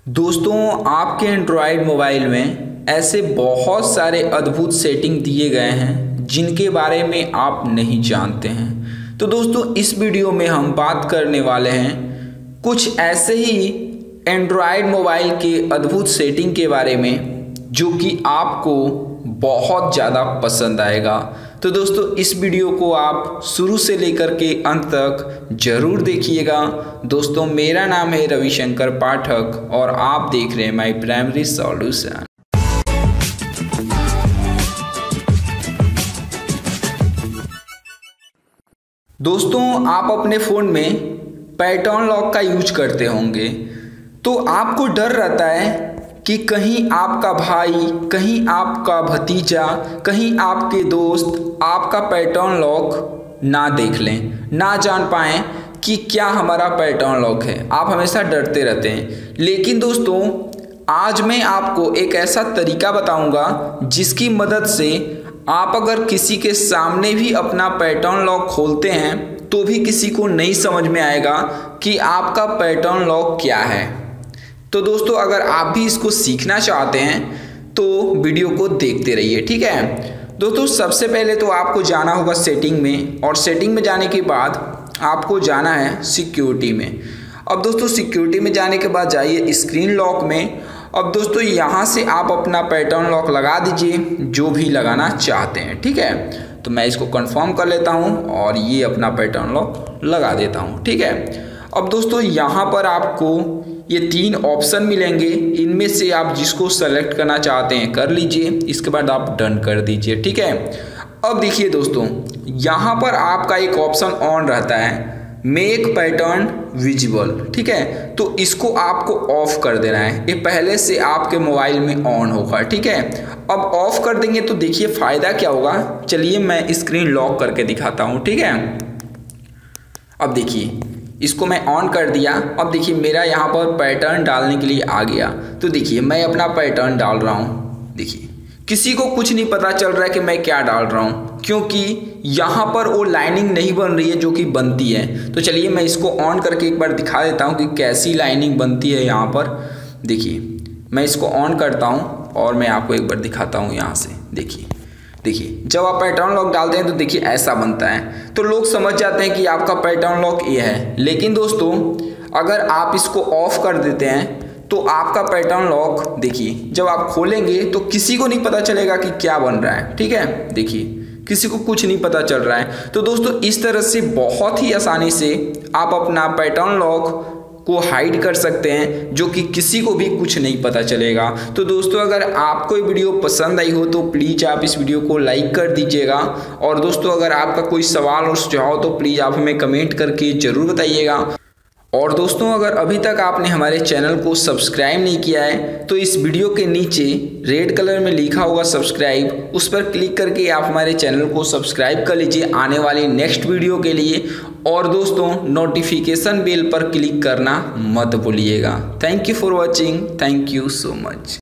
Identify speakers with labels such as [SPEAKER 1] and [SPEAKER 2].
[SPEAKER 1] दोस्तों, आपके Android mobile में ऐसे बहुत सारे अद्भुत सेटिंग दिए गए हैं जिनके बारे में आप नहीं जानते हैं। तो दोस्तों, इस वीडियो में हम बात करने वाले हैं कुछ ऐसे ही एंड्रॉयड मोबाइल के अद्भुत सेटिंग के बारे में जो कि आपको बहुत ज़्यादा पसंद आएगा। तो दोस्तों, इस वीडियो को आप शुरू से लेकर के अंत तक ज़रूर देखिएगा। दोस्तों, मेरा नाम है रविशंकर पाठक और आप देख रहे हैं माई प्राइमरी सॉल्यूशन। दोस्तों, आप अपने फ़ोन में पैटर्न लॉक का यूज करते होंगे तो आपको डर रहता है कि कहीं आपका भाई, कहीं आपका भतीजा, कहीं आपके दोस्त आपका पैटर्न लॉक ना देख लें, ना जान पाएँ कि क्या हमारा पैटर्न लॉक है। आप हमेशा डरते रहते हैं। लेकिन दोस्तों, आज मैं आपको एक ऐसा तरीका बताऊंगा जिसकी मदद से आप अगर किसी के सामने भी अपना पैटर्न लॉक खोलते हैं तो भी किसी को नहीं समझ में आएगा कि आपका पैटर्न लॉक क्या है। तो दोस्तों, अगर आप भी इसको सीखना चाहते हैं तो वीडियो को देखते रहिए, ठीक है। दोस्तों, सबसे पहले तो आपको जाना होगा सेटिंग में, और सेटिंग में जाने के बाद आपको जाना है सिक्योरिटी में। अब दोस्तों, सिक्योरिटी में जाने के बाद जाइए स्क्रीन लॉक में। अब दोस्तों, यहाँ से आप अपना पैटर्न लॉक लगा दीजिए जो भी लगाना चाहते हैं, ठीक है। तो मैं इसको कंफर्म कर लेता हूँ और ये अपना पैटर्न लॉक लगा देता हूँ, ठीक है। अब दोस्तों, यहाँ पर आपको ये 3 ऑप्शन मिलेंगे, इनमें से आप जिसको सेलेक्ट करना चाहते हैं कर लीजिए। इसके बाद आप डन कर दीजिए, ठीक है। अब देखिए दोस्तों, यहाँ पर आपका एक ऑप्शन ऑन रहता है, मेक पैटर्न विजिबल, ठीक है। तो इसको आपको ऑफ कर देना है। ये पहले से आपके मोबाइल में ऑन होगा, ठीक है। अब ऑफ कर देंगे तो देखिए फ़ायदा क्या होगा। चलिए मैं स्क्रीन लॉक करके दिखाता हूँ, ठीक है। अब देखिए, इसको मैं ऑन कर दिया। अब देखिए मेरा यहाँ पर पैटर्न डालने के लिए आ गया। तो देखिए मैं अपना पैटर्न डाल रहा हूँ। देखिए किसी को कुछ नहीं पता चल रहा है कि मैं क्या डाल रहा हूँ, क्योंकि यहाँ पर वो लाइनिंग नहीं बन रही है जो कि बनती है। तो चलिए मैं इसको ऑन करके एक बार दिखा देता हूँ कि कैसी लाइनिंग बनती है यहाँ पर। देखिए मैं इसको ऑन करता हूँ और मैं आपको एक बार दिखाता हूँ यहाँ से। देखिए जब आप पैटर्न लॉक डालते हैं तो देखिए ऐसा बनता है। तो लोग समझ जाते हैं कि आपका पैटर्न लॉक ये है। लेकिन दोस्तों, अगर आप इसको ऑफ कर देते हैं तो आपका पैटर्न लॉक देखिए जब आप खोलेंगे तो किसी को नहीं पता चलेगा कि क्या बन रहा है, ठीक है। देखिए किसी को कुछ नहीं पता चल रहा है। तो दोस्तों, इस तरह से बहुत ही आसानी से आप अपना पैटर्न लॉक को हाइड कर सकते हैं जो कि किसी को भी कुछ नहीं पता चलेगा। तो दोस्तों, अगर आपको ये वीडियो पसंद आई हो तो प्लीज़ आप इस वीडियो को लाइक कर दीजिएगा। और दोस्तों, अगर आपका कोई सवाल और सुझाव हो तो प्लीज़ आप हमें कमेंट करके ज़रूर बताइएगा। और दोस्तों, अगर अभी तक आपने हमारे चैनल को सब्सक्राइब नहीं किया है तो इस वीडियो के नीचे रेड कलर में लिखा होगा सब्सक्राइब, उस पर क्लिक करके आप हमारे चैनल को सब्सक्राइब कर लीजिए आने वाली नेक्स्ट वीडियो के लिए। और दोस्तों, नोटिफिकेशन बेल पर क्लिक करना मत भूलिएगा। Thank you for watching. Thank you so much.